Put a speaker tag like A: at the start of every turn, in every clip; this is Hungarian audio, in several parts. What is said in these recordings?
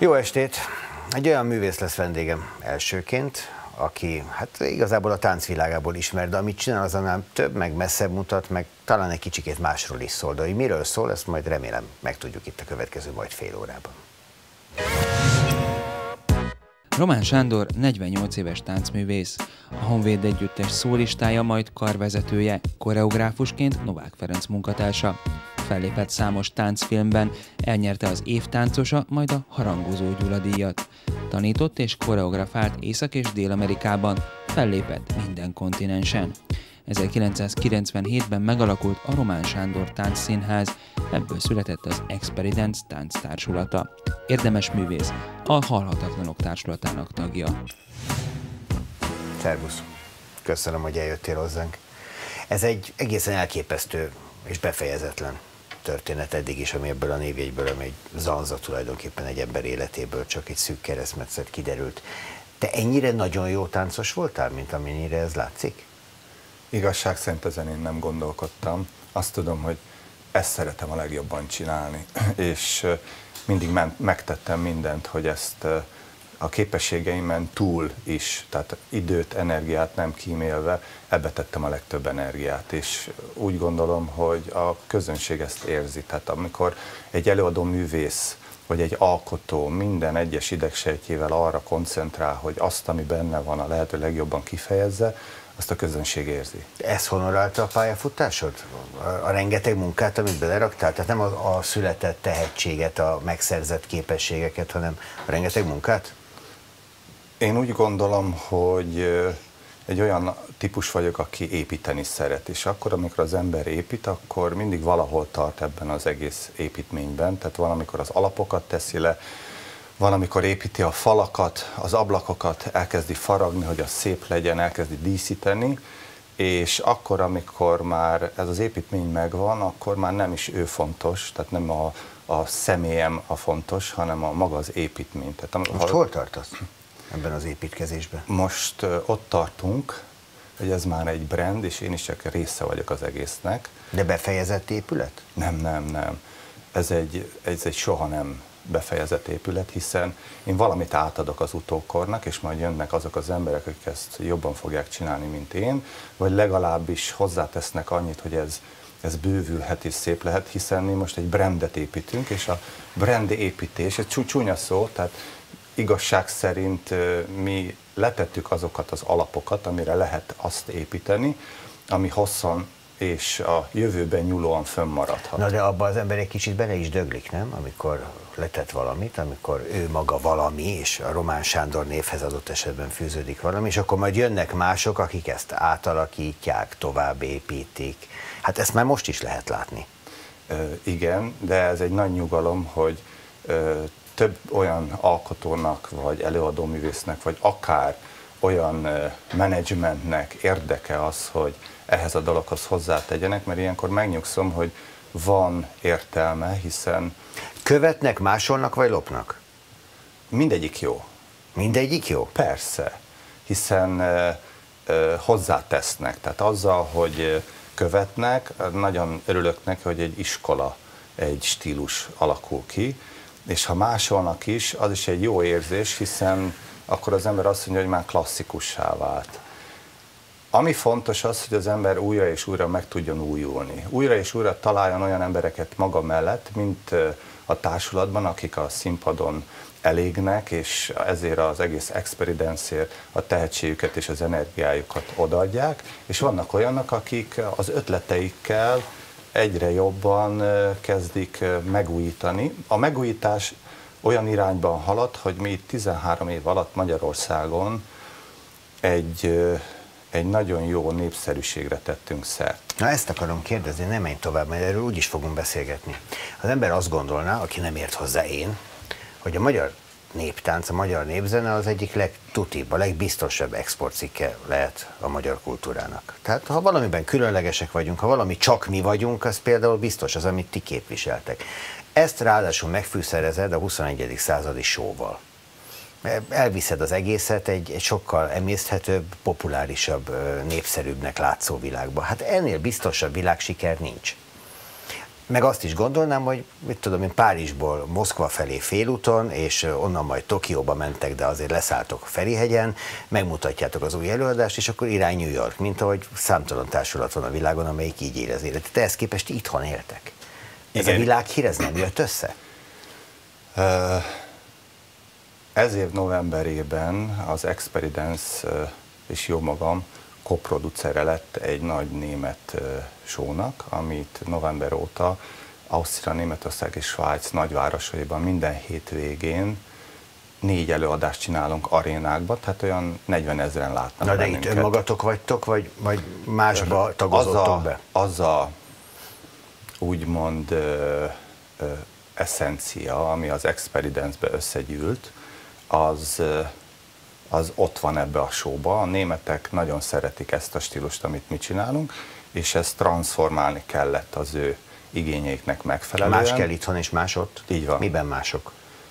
A: Jó estét! Egy olyan művész lesz vendégem elsőként, aki hát igazából a táncvilágából ismer, de amit csinál, az annál több, meg messzebb mutat, meg talán egy kicsikét másról is szól, de hogy miről szól, ezt majd remélem megtudjuk itt a következő majd fél órában.
B: Román Sándor 48 éves táncművész, a Honvéd Együttes szólistája, majd karvezetője, koreográfusként Novák Ferenc munkatársa. Fellépett számos táncfilmben, elnyerte az év táncosa, majd a Harangozó Gyula díjat. Tanított és koreografált Észak- és Dél-Amerikában, fellépett minden kontinensen. 1997-ben megalakult a Román Sándor Táncszínház, ebből született az Experience Tánctársulata. Érdemes művész, a Halhatatlanok Társulatának tagja.
A: Szervusz! Köszönöm, hogy eljöttél hozzánk. Ez egy egészen elképesztő és befejezetlen történet eddig is, ami ebből a névjegyből, ami egy zanza tulajdonképpen egy ember életéből, csak egy szűk keresztmetszet kiderült. Te ennyire nagyon jó táncos voltál, mint amennyire ez látszik?
C: Igazság szerint ezen én nem gondolkodtam. Azt tudom, hogy ezt szeretem a legjobban csinálni, és mindig megtettem mindent, hogy ezt a képességeimen túl is, tehát időt, energiát nem kímélve, ebbe tettem a legtöbb energiát, és úgy gondolom, hogy a közönség ezt érzi. Tehát amikor egy előadó művész, vagy egy alkotó minden egyes idegsejtjével arra koncentrál, hogy azt, ami benne van, a lehető legjobban kifejezze, azt a közönség érzi.
A: Ez honorálta a pályafutásod? A rengeteg munkát, amit beleraktál? Tehát nem a született tehetséget, a megszerzett képességeket, hanem a rengeteg munkát?
C: Én úgy gondolom, hogy egy olyan típus vagyok, aki építeni szeret, és akkor, amikor az ember épít, akkor mindig valahol tart ebben az egész építményben, tehát valamikor az alapokat teszi le, van, amikor építi a falakat, az ablakokat, elkezdi faragni, hogy az szép legyen, elkezdi díszíteni, és akkor, amikor már ez az építmény megvan, akkor már nem is ő fontos, tehát nem a személyem a fontos, hanem a maga az építmény. Tehát,
A: most hol tartasz ebben az építkezésben?
C: Most ott tartunk, hogy ez már egy brand, és én is csak része vagyok az egésznek.
A: De befejezett épület?
C: Nem. Ez egy soha nem befejezett épület, hiszen én valamit átadok az utókornak, és majd jönnek azok az emberek, akik ezt jobban fogják csinálni, mint én, vagy legalábbis hozzátesznek annyit, hogy ez bővülhet és szép lehet, hiszen mi most egy brandet építünk, és a brand építés, ez csúnya szó, tehát igazság szerint mi letettük azokat az alapokat, amire lehet azt építeni, ami hosszan és a jövőben nyúlóan fönnmaradhat.
A: Na de abban az ember egy kicsit bele is döglik, nem? Amikor letett valamit, amikor ő maga valami, és a Román Sándor névhez adott esetben fűződik valami, és akkor majd jönnek mások, akik ezt átalakítják, továbbépítik. Hát ezt már most is lehet látni.
C: Igen, de ez egy nagy nyugalom, hogy több olyan alkotónak, vagy előadóművésznek, vagy akár olyan menedzsmentnek érdeke az, hogy ehhez a dologhoz hozzátegyenek, mert ilyenkor megnyugszom, hogy van értelme, hiszen...
A: Követnek, másolnak vagy lopnak?
C: Mindegyik jó.
A: Mindegyik jó?
C: Persze, hiszen hozzátesznek. Tehát azzal, hogy követnek, nagyon örülök neki, hogy egy iskola, egy stílus alakul ki, és ha másolnak is, az is egy jó érzés, hiszen akkor az ember azt mondja, hogy már klasszikussá vált. Ami fontos az, hogy az ember újra és újra meg tudjon újulni. Újra és újra találjon olyan embereket maga mellett, mint a társulatban, akik a színpadon elégnek, és ezért az egész Experience-ért a tehetségüket és az energiájukat odaadják, és vannak olyanok, akik az ötleteikkel egyre jobban kezdik megújítani. A megújítás olyan irányban halad, hogy mi 13 év alatt Magyarországon egy nagyon jó népszerűségre tettünk szert.
A: Na ezt akarom kérdezni, nem menj tovább, mert erről úgyis fogunk beszélgetni. Az ember azt gondolná, aki nem ért hozzá én, hogy a magyar néptánc, a magyar népzene az egyik legtutibb, a legbiztosabb exportcikke lehet a magyar kultúrának. Tehát ha valamiben különlegesek vagyunk, ha valami csak mi vagyunk, az például biztos az, amit ti képviseltek. Ezt ráadásul megfűszerezed a 21. századi showval. Elviszed az egészet egy sokkal emészthetőbb, populárisabb, népszerűbbnek látszó világba. Hát ennél biztosabb világsiker nincs. Meg azt is gondolnám, hogy mit tudom én, Párizsból Moszkva felé félúton, és onnan majd Tokióba mentek, de azért leszálltok Ferihegyen, megmutatjátok az új előadást, és akkor irány New York, mint ahogy számtalan társulat van a világon, amelyik így él az életet. Te ehhez képest itthon éltek. Ez a világhír, ez nem jött össze?
C: Ez év novemberében az Experience és jó magam koproducere lett egy nagy német show-nak, amit november óta Ausztria, Németország és Svájc nagyvárosaiban minden hétvégén 4 előadást csinálunk arénákban, tehát olyan 40 000-en látnak.
A: Na de itt önmagatok vagytok, vagy másba tagozottok be?
C: Az a úgymond eszencia, ami az Experience-be összegyűlt, az ott van ebbe a showba. A németek nagyon szeretik ezt a stílust, amit mi csinálunk, és ezt transformálni kellett az ő igényeiknek megfelelően.
A: Más kell itthon és más ott?
C: Így van.
A: Miben mások?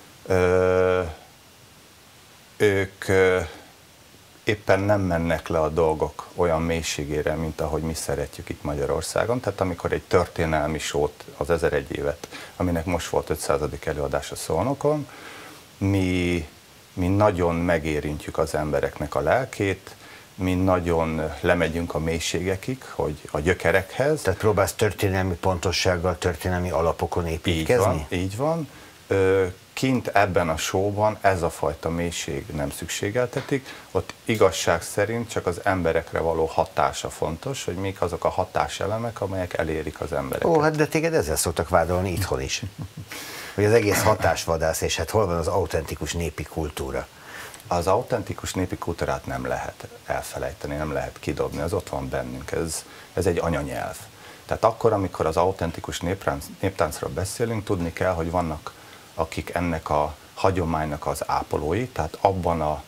C: Ők éppen nem mennek le a dolgok olyan mélységére, mint ahogy mi szeretjük itt Magyarországon. Tehát amikor egy történelmi sót, az 1001 évet, aminek most volt 500. előadása Szolnokon, mi nagyon megérintjük az embereknek a lelkét, mi nagyon lemegyünk a mélységekig, hogy a gyökerekhez.
A: Tehát próbálsz történelmi pontossággal, történelmi alapokon építkezni?
C: Így van. Kint ebben a showban ez a fajta mélység nem szükségeltetik, ott igazság szerint csak az emberekre való hatása fontos, hogy mik azok a hatáselemek, amelyek elérik az embereket.
A: Ó, hát de téged ezzel szoktak vádolni itthon is. Hogy az egész hatásvadász, és hát hol van az autentikus népi kultúra?
C: Az autentikus népi kultúrát nem lehet elfelejteni, nem lehet kidobni, az ott van bennünk, ez egy anyanyelv. Tehát akkor, amikor az autentikus néptáncról beszélünk, tudni kell, hogy vannak akik ennek a hagyománynak az ápolói, tehát abban a...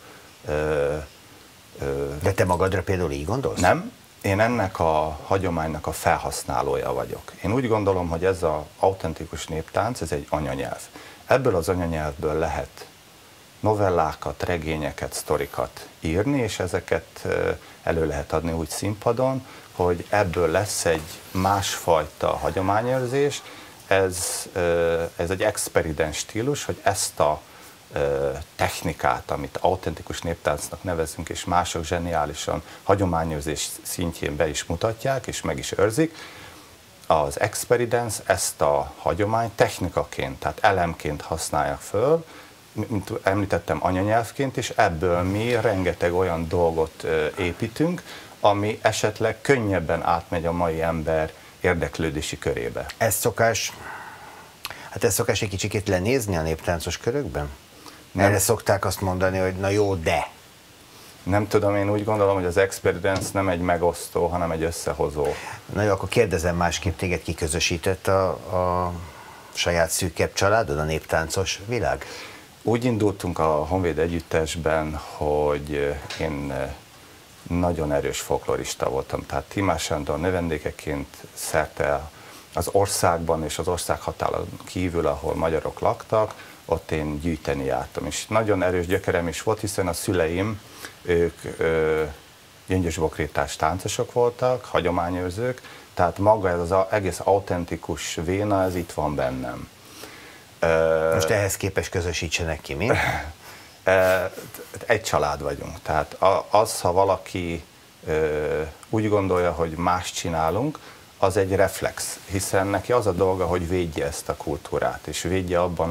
A: De te magadra például így gondolsz?
C: Nem, én ennek a hagyománynak a felhasználója vagyok. Én úgy gondolom, hogy ez az autentikus néptánc, ez egy anyanyelv. Ebből az anyanyelvből lehet novellákat, regényeket, sztorikat írni, és ezeket elő lehet adni úgy színpadon, hogy ebből lesz egy másfajta hagyományőrzés. Ez egy experidens stílus, hogy ezt a technikát, amit autentikus néptáncnak nevezünk, és mások zseniálisan hagyományőrzés szintjén be is mutatják, és meg is őrzik, az Experience ezt a hagyományt technikaként, tehát elemként használják föl, mint említettem, anyanyelvként, és ebből mi rengeteg olyan dolgot építünk, ami esetleg könnyebben átmegy a mai ember érdeklődési körébe.
A: Ez szokás egy kicsikét lenézni a néptáncos körökben? Nem. Erre szokták azt mondani, hogy na jó, de...
C: Nem tudom, én úgy gondolom, hogy az Experience nem egy megosztó, hanem egy összehozó.
A: Na jó, akkor kérdezem másképp, téged kiközösített a saját szűkebb családod, a néptáncos világ?
C: Úgy indultunk a Honvéd Együttesben, hogy én nagyon erős folklorista voltam. Tehát Timás Sándor növendékeként szerte az országban és az ország határon kívül, ahol magyarok laktak, ott én gyűjteni jártam. És nagyon erős gyökerem is volt, hiszen a szüleim, ők gyöngyösbokrétás táncosok voltak, hagyományőrzők, tehát maga ez az egész autentikus véna, ez itt van bennem.
A: Most ehhez képest közösítsenek ki, mi?
C: Egy család vagyunk. Tehát az, ha valaki úgy gondolja, hogy más csinálunk, az egy reflex, hiszen neki az a dolga, hogy védje ezt a kultúrát, és védje abban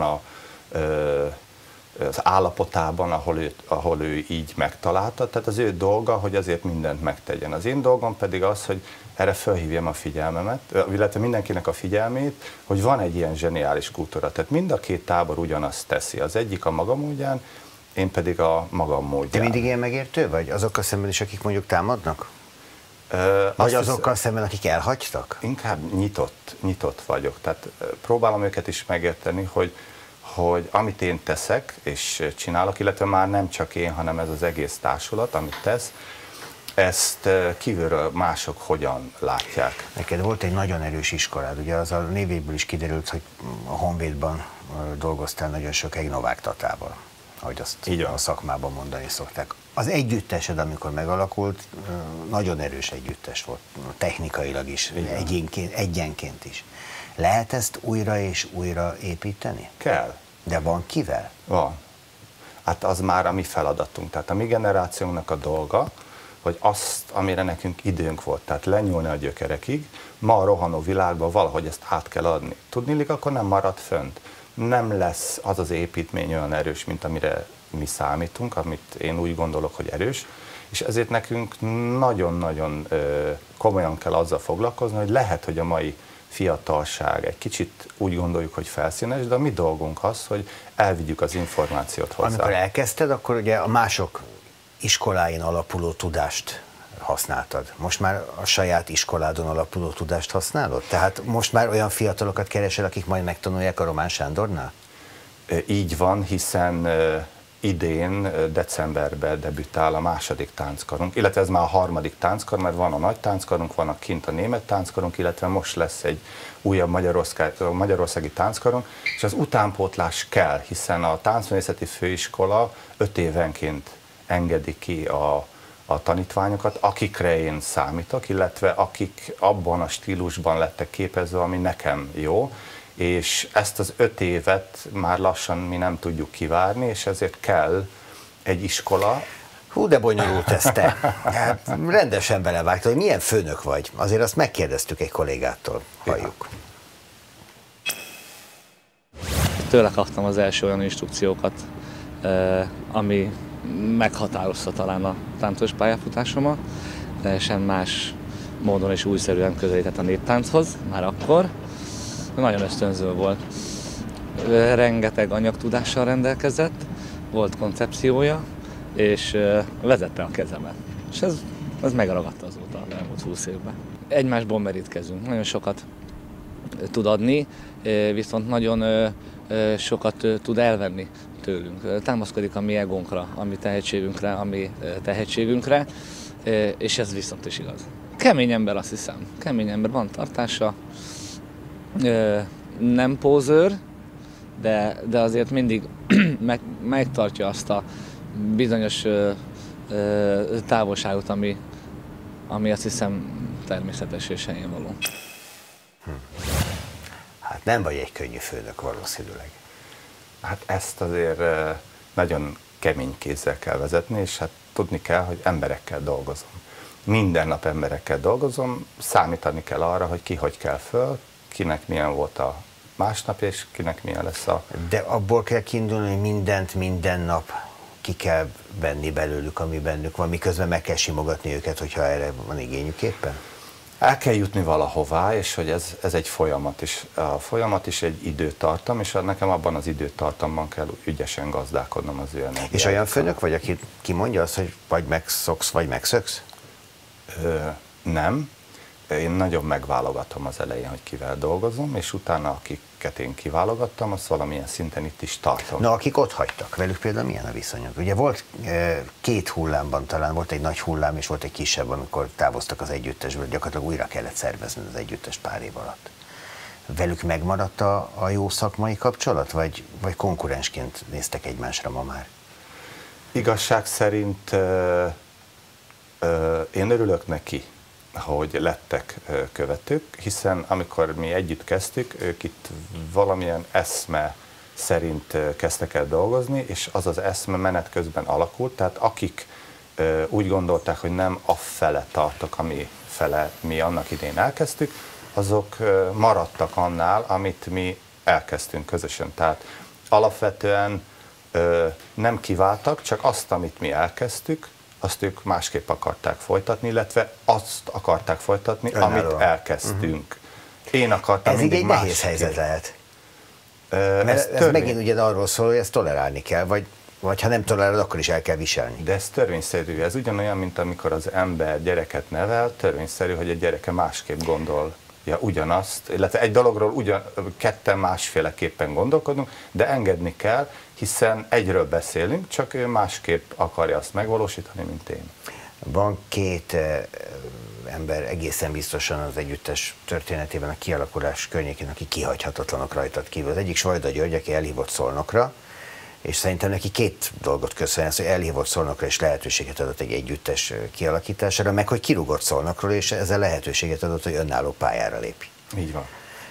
C: az állapotában, ahol ő így megtalálta. Tehát az ő dolga, hogy azért mindent megtegyen. Az én dolgom pedig az, hogy erre felhívjam a figyelmemet, illetve mindenkinek a figyelmét, hogy van egy ilyen zseniális kultúra. Tehát mind a két tábor ugyanazt teszi. Az egyik a maga módján, én pedig a magam módján.
A: Te mindig ilyen megértő vagy? Azokkal szemben is, akik mondjuk támadnak? Vagy azokkal szemben, akik elhagytak?
C: Inkább nyitott vagyok. Tehát próbálom őket is megérteni, hogy amit én teszek és csinálok, illetve már nem csak én, hanem ez az egész társulat, amit tesz, ezt kívülről mások hogyan látják.
A: Neked volt egy nagyon erős iskolád, ugye az a névéből is kiderült, hogy a Honvédban dolgoztál nagyon sokáig Novák Tatával, ahogy azt a szakmában mondani szokták. Az együttesed, amikor megalakult, nagyon erős együttes volt, technikailag is, egyenként is. Lehet ezt újra és újra építeni?
C: Kell.
A: De van kivel?
C: Van. Hát az már a mi feladatunk. Tehát a mi generációnknak a dolga, hogy azt, amire nekünk időnk volt, tehát lenyúlni a gyökerekig, ma a rohanó világban valahogy ezt át kell adni. Tudniillik, akkor nem marad fönt. Nem lesz az az építmény olyan erős, mint amire mi számítunk, amit én úgy gondolok, hogy erős, és ezért nekünk nagyon-nagyon komolyan kell azzal foglalkozni, hogy lehet, hogy a mai fiatalság egy kicsit úgy gondoljuk, hogy felszínes, de a mi dolgunk az, hogy elvigyük az információt hozzá.
A: Amikor elkezdted, akkor ugye a mások iskoláin alapuló tudást használtad. Most már a saját iskoládon alapuló tudást használod? Tehát most már olyan fiatalokat keresel, akik majd megtanulják a Román Sándornál?
C: Így van, hiszen idén, decemberben debütál a második tánckarunk, illetve ez már a harmadik tánckar, mert van a nagy tánckarunk, van a kint a német tánckarunk, illetve most lesz egy újabb magyarországi tánckarunk, és az utánpótlás kell, hiszen a Táncművészeti Főiskola 5 évenként engedi ki a tanítványokat, akikre én számítok, illetve akik abban a stílusban lettek képezve, ami nekem jó, és ezt az 5 évet már lassan mi nem tudjuk kivárni, és ezért kell egy iskola.
A: Hú, de bonyolult ez te. Hát, rendesen belevágtad, hogy milyen főnök vagy. Azért azt megkérdeztük egy kollégától. Halljuk.
D: Tőle kaptam az első olyan instrukciókat, ami meghatározta talán a táncos pályafutásomat, teljesen más módon és újszerűen közelített a néptánchoz, már akkor. Nagyon ösztönző volt. Rengeteg anyagtudással rendelkezett, volt koncepciója, és vezette a kezemet. És ez megragadta azóta az elmúlt 20 évben. Egymásból merítkezünk, nagyon sokat tud adni, viszont nagyon sokat tud elvenni tőlünk. Támaszkodik a mi egónkra, a mi tehetségünkre, a mi tehetségünkre, és ez viszont is igaz. Kemény ember, azt hiszem. Kemény ember, van tartása, nem pózőr, de azért mindig megtartja azt a bizonyos távolságot, ami azt hiszem természetes és helyén való.
A: Hát nem vagy egy könnyű főnök valószínűleg.
C: Hát ezt azért nagyon kemény kézzel kell vezetni, és hát tudni kell, hogy emberekkel dolgozom. Minden nap emberekkel dolgozom, számítani kell arra, hogy ki hogy kell föl, kinek milyen volt a másnap, és kinek milyen lesz a...
A: De abból kell kiindulni, hogy mindent minden nap ki kell venni belőlük, ami bennük van, miközben meg kell simogatni őket, hogyha erre van igényük éppen?
C: El kell jutni valahová, és hogy ez egy folyamat is. A folyamat is egy időtartam, és nekem abban az időtartamban kell ügyesen gazdálkodnom az ő energiát.
A: És olyan főnök vagy, aki kimondja azt, hogy vagy megszoksz, vagy megszöksz?
C: Nem. Én nagyon megválogatom az elején, hogy kivel dolgozom, és utána akiket én kiválogattam, azt valamilyen szinten itt is tartom.
A: Na, akik ott hagytak, velük például milyen a viszonyod? Ugye volt 2 hullámban talán, volt egy nagy hullám, és volt egy kisebb, amikor távoztak az együttesből, gyakorlatilag újra kellett szervezni az együttes pár év alatt. Velük megmaradt a jó szakmai kapcsolat, vagy konkurensként néztek egymásra ma már?
C: Igazság szerint én örülök neki, hogy lettek követők, hiszen amikor mi együtt kezdtük, ők itt valamilyen eszme szerint kezdtek el dolgozni, és az az eszme menet közben alakult, tehát akik úgy gondolták, hogy nem afele tartok, ami fele mi annak idén elkezdtük, azok maradtak annál, amit mi elkezdtünk közösen. Tehát alapvetően nem kiváltak, csak azt, amit mi elkezdtük, azt ők másképp akarták folytatni, illetve azt akarták folytatni, amit elkezdtünk. Én akartam mindig
A: egy nehéz helyzet lehet. Mert ez megint ugye arról szól, hogy ezt tolerálni kell, vagy ha nem tolerálod, akkor is el kell viselni.
C: De ez törvényszerű. Ez ugyanolyan, mint amikor az ember gyereket nevel, törvényszerű, hogy a gyereke másképp gondolja ugyanazt, illetve egy dologról ketten másféleképpen gondolkodunk, de engedni kell, hiszen egyről beszélünk, csak ő másképp akarja azt megvalósítani, mint én.
A: Van 2 ember egészen biztosan az együttes történetében a kialakulás környékén, aki kihagyhatatlanok rajtad kívül. Az egyik Svajda György, aki elhívott Szolnokra, és szerintem neki 2 dolgot köszönhet, hogy elhívott Szolnokra és lehetőséget adott egy együttes kialakítására, meg hogy kirúgott Szolnokról, és ezzel lehetőséget adott, hogy önálló pályára lépj.
C: Így van.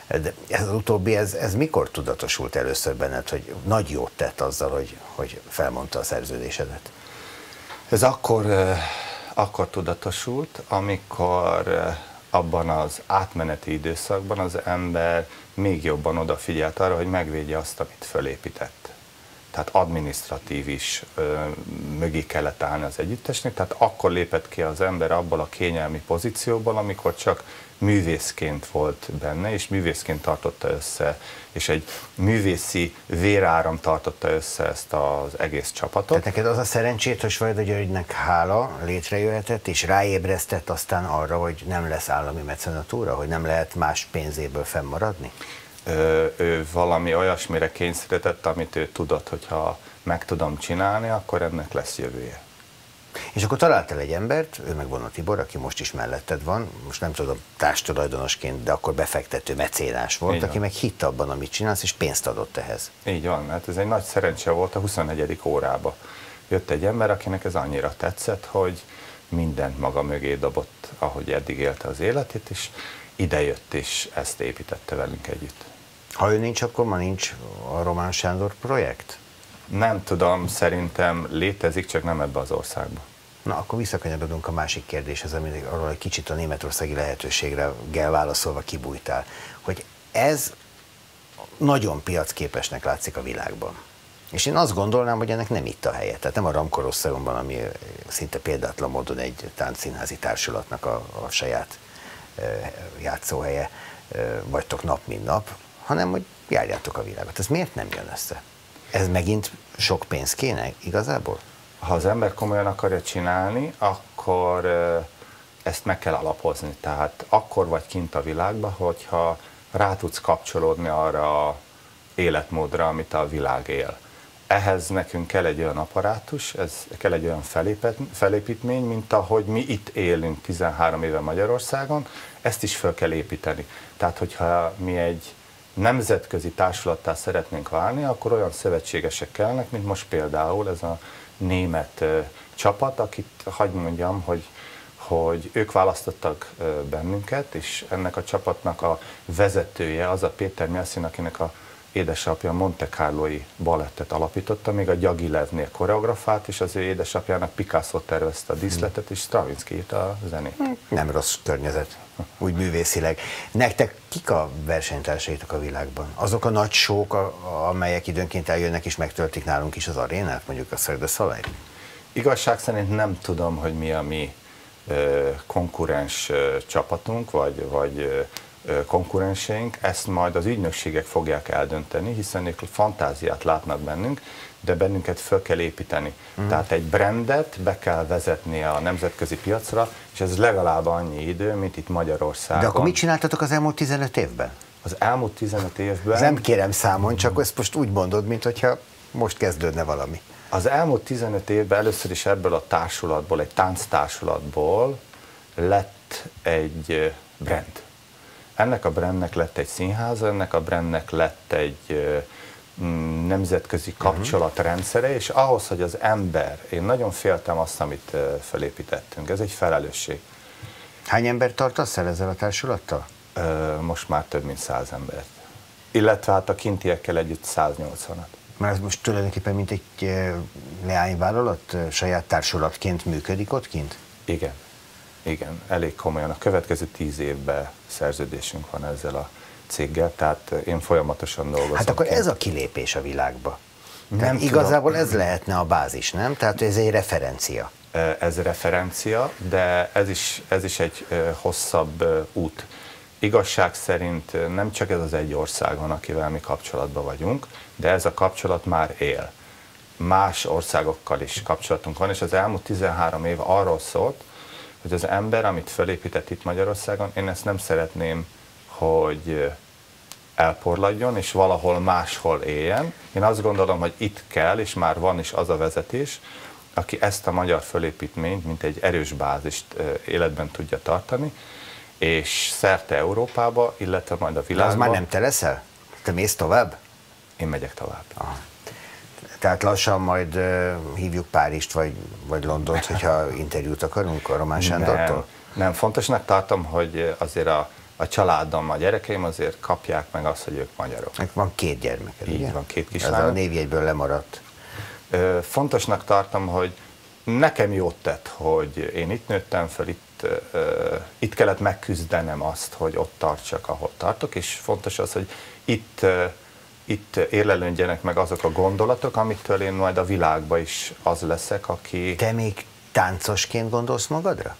A: De ez az utóbbi, ez mikor tudatosult először benned, hogy nagy jót tett azzal, hogy felmondta a szerződésedet?
C: Ez akkor tudatosult, amikor abban az átmeneti időszakban az ember még jobban odafigyelt arra, hogy megvédje azt, amit fölépített. Tehát adminisztratív is mögé kellett állni az együttesnek, tehát akkor lépett ki az ember abból a kényelmi pozícióból, amikor csak művészként volt benne, és művészként tartotta össze, és egy művészi véráram tartotta össze ezt az egész csapatot.
A: Tehát neked az a szerencsét, hogy Vajda Györgynek hála létrejöhetett, és ráébresztett aztán arra, hogy nem lesz állami mecenatúra, hogy nem lehet más pénzéből fennmaradni?
C: Ő valami olyasmire kényszerített, amit ő tudott, hogyha meg tudom csinálni, akkor ennek lesz jövője.
A: És akkor találtál egy embert, ő meg Vona Tibor, aki most is melletted van, most nem tudom, társtulajdonosként, de akkor befektető mecénás volt, aki meg hitt abban, amit csinálsz, és pénzt adott ehhez.
C: Így van, hát ez egy nagy szerencse volt a 21. órába. Jött egy ember, akinek ez annyira tetszett, hogy mindent maga mögé dobott, ahogy eddig élte az életét, és idejött, és ezt építette velünk együtt.
A: Ha ő nincs, akkor ma nincs a Román Sándor projekt?
C: Nem tudom, szerintem létezik, csak nem ebbe az országba.
A: Na, akkor visszakanyarodunk a másik kérdéshez, amit arról egy kicsit a németországi lehetőségre válaszolva kibújtál, hogy ez nagyon piacképesnek látszik a világban. És én azt gondolnám, hogy ennek nem itt a helye. Tehát nem a Ramkoroszalonban, ami szinte példátlan módon egy táncszínházi társulatnak a saját játszóhelye, vagytok nap mint nap, hanem hogy járjátok a világot. Ez miért nem jön össze? Ez megint sok pénz kéne igazából?
C: Ha az ember komolyan akarja csinálni, akkor ezt meg kell alapozni. Tehát akkor vagy kint a világban, hogyha rá tudsz kapcsolódni arra az életmódra, amit a világ él. Ehhez nekünk kell egy olyan apparátus, kell egy olyan felépítmény, mint ahogy mi itt élünk 13 éve Magyarországon, ezt is fel kell építeni. Tehát, hogyha mi egy nemzetközi társulattá szeretnénk válni, akkor olyan szövetségesek kellnek, mint most például ez a német csapat, akit hadd mondjam, hogy ők választottak bennünket, és ennek a csapatnak a vezetője az a Péter Mjelszin, akinek a édesapja Monte Carloi balettet alapította, még a Gyagilevnél koreografált, és az ő édesapjának Picasso tervezte a díszletet, és Stravinsky írta a zenét.
A: Nem rossz környezet, úgy művészileg. Nektek kik a versenytársaitok a világban? Azok a nagy sók, amelyek időnként eljönnek és megtöltik nálunk is az arénát, mondjuk a Cirque du Soleil?
C: Igazság szerint nem tudom, hogy mi a mi konkurens csapatunk, vagy konkurenseink, ezt majd az ügynökségek fogják eldönteni, hiszen ők fantáziát látnak bennünk, de bennünket föl kell építeni. Tehát egy brandet be kell vezetni a nemzetközi piacra, és ez legalább annyi idő, mint itt Magyarországon.
A: De akkor mit csináltatok az elmúlt 15 évben?
C: Az elmúlt 15 évben...
A: Nem kérem számon, csak ezt most úgy mondod, mintha most kezdődne valami.
C: Az elmúlt 15 évben először is ebből a társulatból, egy tánctársulatból lett egy brand. Ennek a brandnek lett egy színháza, ennek a brandnek lett egy nemzetközi kapcsolatrendszere, és ahhoz, hogy az ember, én nagyon féltem azt, amit felépítettünk, ez egy felelősség.
A: Hány ember tartasz el ezzel a társulattal?
C: Most már több mint 100 embert. Illetve hát a kintiekkel együtt 180-at.
A: Mert ez most tulajdonképpen mint egy leányvállalat, saját társulatként működik ott kint?
C: Igen. Igen, elég komolyan. A következő 10 évben szerződésünk van ezzel a céggel, tehát én folyamatosan dolgozom.
A: Hát akkor ez a kilépés a világba. Nem igazából ez lehetne a bázis, nem? Tehát ez egy referencia.
C: Ez referencia, de ez is egy hosszabb út. Igazság szerint nem csak ez az egy ország van, akivel mi kapcsolatban vagyunk, de ez a kapcsolat már él. Más országokkal is kapcsolatunk van, és az elmúlt 13 év arról szólt, hogy az ember, amit felépített itt Magyarországon, én ezt nem szeretném, hogy elporladjon, és valahol máshol éljen. Én azt gondolom, hogy itt kell, és már van is az a vezetés, aki ezt a magyar fölépítményt, mint egy erős bázist életben tudja tartani, és szerte Európába, illetve majd a világban.
A: De az már nem te leszel? Te mész tovább?
C: Én megyek tovább.
A: Aha. Tehát lassan majd hívjuk Párizst vagy Londont, hogyha interjút akarunk a Román Sándortól?
C: Nem, fontosnak tartom, hogy azért a a családom, a gyerekeim azért kapják meg azt, hogy ők magyarok.
A: Van 2 gyermeked,
C: Így
A: ugye?
C: van, 2
A: Ez
C: kislányom.
A: a névjegyből lemaradt.
C: Fontosnak tartom, hogy nekem jót tett, hogy én itt nőttem fel, itt kellett megküzdenem azt, hogy ott tartsak, ahol tartok, és fontos az, hogy itt érlelődjenek meg azok a gondolatok, amitől én majd a világban is az leszek, aki...
A: Te még táncosként gondolsz magadra?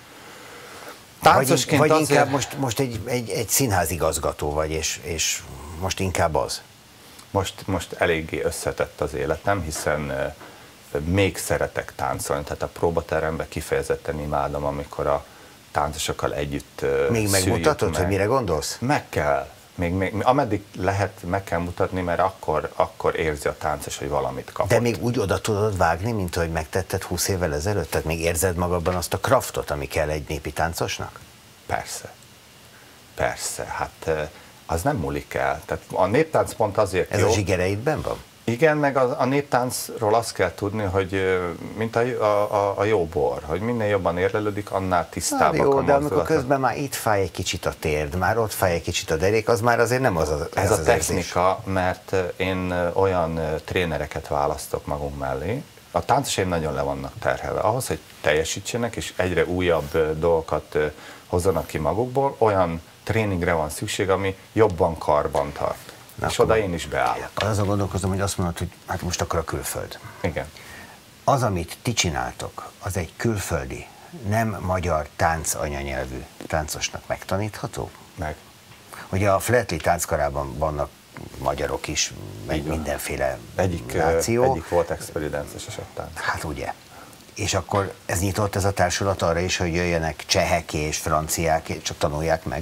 C: Táncosként
A: vagy
C: azért...
A: inkább most egy színházigazgató vagy, és most inkább az?
C: Most eléggé összetett az életem, hiszen még szeretek táncolni, tehát a próbateremben kifejezetten imádom, amikor a táncosokkal együtt
A: Még megmutatod, hogy mire gondolsz?
C: Meg kell. Még ameddig lehet, meg kell mutatni, mert akkor érzi a táncos, hogy valamit kapott.
A: De még úgy oda tudod vágni, mint ahogy megtetted 20 évvel ezelőtt? Tehát még érzed magadban azt a kraftot, ami kell egy népi táncosnak?
C: Persze. Persze. Hát az nem múlik el. Tehát a néptánc pont azért
A: Ez
C: jó.
A: a zsigereidben van?
C: Igen, meg a néptáncról azt kell tudni, hogy mint a jó bor, hogy minél jobban érlelődik, annál tisztábbak
A: jó,
C: a
A: de amikor
C: mozdulatok.
A: közben már itt fáj egy kicsit a térd, már ott fáj egy kicsit a derék, az már azért nem az
C: Ez
A: az
C: a technika, mert én olyan trénereket választok magunk mellé, a táncosaim nagyon le vannak terhelve. Ahhoz, hogy teljesítsenek, és egyre újabb dolgokat hozzanak ki magukból, olyan tréningre van szükség, ami jobban karban tart. És oda én is beállok.
A: Azon gondolkozom, hogy azt mondod, hogy hát most akkor a külföld.
C: Igen.
A: Az, amit ti csináltok, az egy külföldi, nem magyar tánc anyanyelvű táncosnak megtanítható?
C: Meg.
A: Ugye a Fletli tánckarában vannak magyarok is, meg mindenféle náció.
C: Egyik volt experidences esetben.
A: Hát ugye. És akkor ez nyitott ez a társulat arra is, hogy jöjjenek csehek és franciák, csak tanulják meg?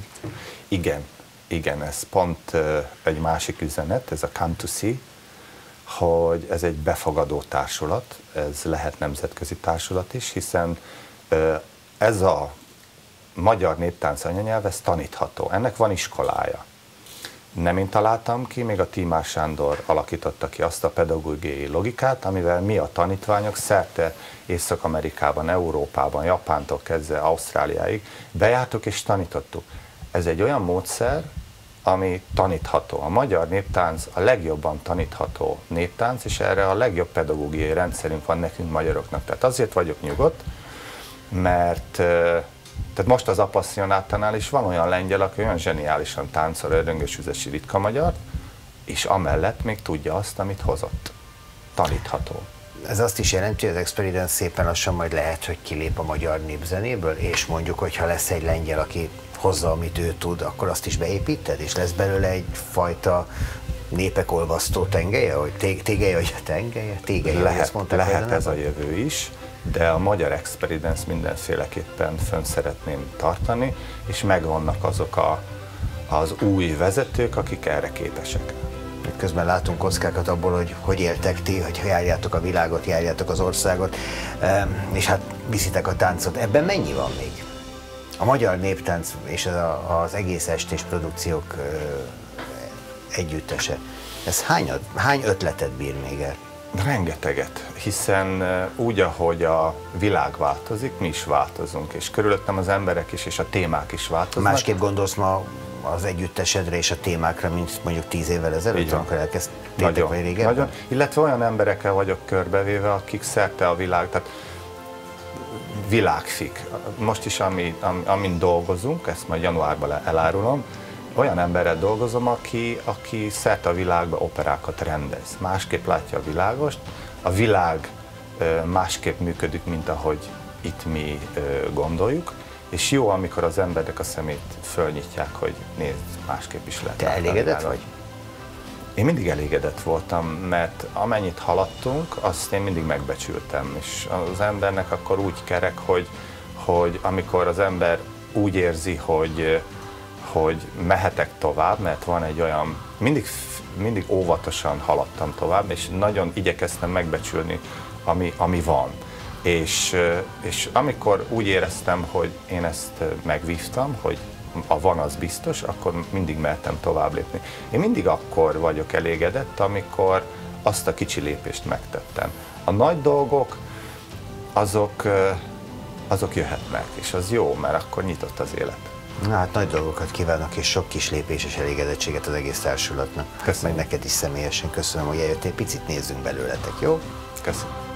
A: Igen, ez pont egy másik üzenet, ez a Come to See, hogy ez egy befogadó társulat, ez lehet nemzetközi társulat is, hiszen ez a magyar néptánc anyanyelv, ez tanítható. Ennek van iskolája. Nem én találtam ki, még a Tímár Sándor alakította ki azt a pedagógiai logikát, amivel mi a tanítványok szerte Észak-Amerikában, Európában, Japántól kezdve Ausztráliáig bejártuk és tanítottuk. Ez egy olyan módszer, ami tanítható. A magyar néptánc a legjobban tanítható néptánc, és erre a legjobb pedagógiai rendszerünk van nekünk magyaroknak. Tehát azért vagyok nyugodt, mert tehát most az Appassionatánál is van olyan lengyel, aki olyan zseniálisan táncol a Röngös-Üzesi ritka magyar, és amellett még tudja azt, amit hozott. Tanítható. Ez azt is jelenti, hogy az Experience szépen lassan majd lehet, hogy kilép a magyar népzenéből, és mondjuk, hogyha lesz egy lengyel, aki hozza, amit ő tud, akkor azt is beépíted, és lesz belőle egyfajta népek olvasztó tengelye, hogy tégelye, vagy a tengelye? Tégelye,
C: lehet ez a jövő is, de a magyar Experience mindenféleképpen fönn szeretném tartani, és megvannak azok az új vezetők, akik erre képesek.
A: Közben látunk kockákat abból, hogy éltek ti, hogy járjátok a világot, járjátok az országot, és hát viszitek a táncot. Ebben mennyi van még? A magyar néptánc és az egész estés produkciók együttese. Ez hány ötletet bír még el?
C: Rengeteget, hiszen úgy, ahogy a világ változik, mi is változunk, és körülöttem az emberek is, és a témák is változnak.
A: Másképp gondolsz ma az együttesedre és a témákra, mint mondjuk 10 évvel ezelőtt, amikor elkezdtétek, vagy régebben?
C: Nagyon. Illetve olyan emberekkel vagyok körbevéve, akik szerte a világ, tehát világfik. Most is, amin dolgozunk, ezt majd januárban elárulom, olyan emberrel dolgozom, aki szerte a világban operákat rendez. Másképp látja a világost, a világ másképp működik, mint ahogy itt mi gondoljuk, és jó, amikor az emberek a szemét fölnyitják, hogy nézd, másképp is lehet.
A: Te elégedett vagy?
C: Én mindig elégedett voltam, mert amennyit haladtunk, azt én mindig megbecsültem, és az embernek akkor úgy kerek, hogy amikor az ember úgy érzi, hogy mehetek tovább, mert van egy olyan, mindig óvatosan haladtam tovább, és nagyon igyekeztem megbecsülni, ami van. És amikor úgy éreztem, hogy én ezt megvívtam, hogy a van az biztos, akkor mindig mertem tovább lépni. Én mindig akkor vagyok elégedett, amikor azt a kicsi lépést megtettem. A nagy dolgok, azok jöhetnek, és az jó, mert akkor nyitott az élet.
A: Na hát nagy dolgokat kívánok, és sok kis lépés és elégedettséget az egész társulatnak.
C: Köszönöm.
A: Meg neked is személyesen köszönöm, hogy eljöttél, picit nézzünk belőletek, jó?
C: Köszönöm.